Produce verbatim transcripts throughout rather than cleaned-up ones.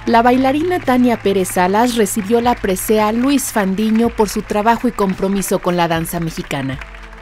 La bailarina Tania Pérez Salas recibió la presea Luis Fandiño por su trabajo y compromiso con la danza mexicana.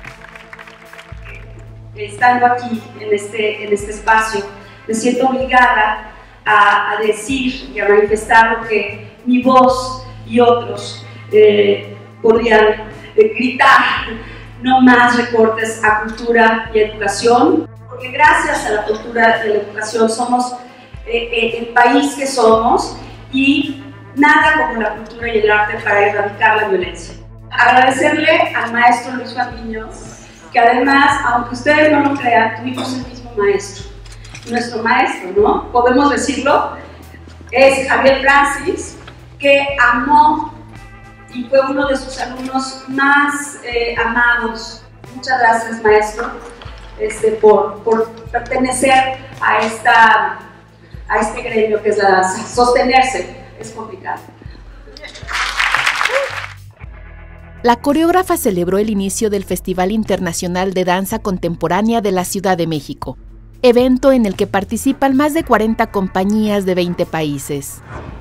Estando aquí en este, en este espacio, me siento obligada a, a decir y a manifestar lo que mi voz y otros eh, podrían eh, gritar: no más recortes a cultura y educación, porque gracias a la cultura y a la educación somos eh, eh, el país que somos, y nada como la cultura y el arte para erradicar la violencia. Agradecerle al maestro Luis Fandiño, que además, aunque ustedes no lo crean, tuvimos el mismo maestro. Nuestro maestro, ¿no? Podemos decirlo, es Javier Francis, que amó y fue uno de sus alumnos más eh, amados. Muchas gracias, maestro, este, por, por pertenecer a, esta, a este gremio que es la danza. Sostenerse es complicado. La coreógrafa celebró el inicio del Festival Internacional de Danza Contemporánea de la Ciudad de México, evento en el que participan más de cuarenta compañías de veinte países.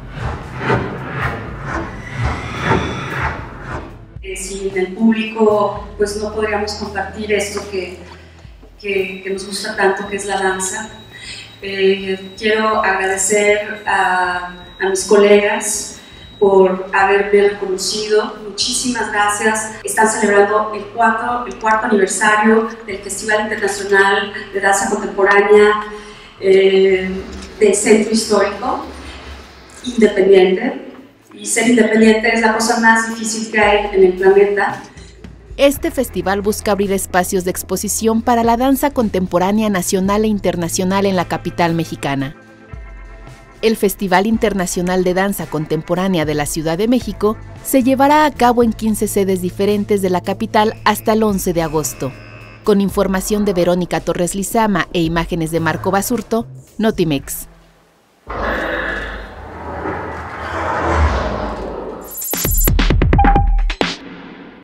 Eh, sin el público, pues no podríamos compartir esto que, que, que nos gusta tanto, que es la danza. Eh, quiero agradecer a, a mis colegas por haberme reconocido. Muchísimas gracias. Están celebrando el, cuatro, el cuarto aniversario del Festival Internacional de Danza Contemporánea eh, del Centro Histórico Independiente. Y ser independiente es la cosa más difícil que hay en el planeta. Este festival busca abrir espacios de exposición para la danza contemporánea nacional e internacional en la capital mexicana. El Festival Internacional de Danza Contemporánea de la Ciudad de México se llevará a cabo en quince sedes diferentes de la capital hasta el once de agosto. Con información de Verónica Torres Lizama e imágenes de Marco Basurto, Notimex.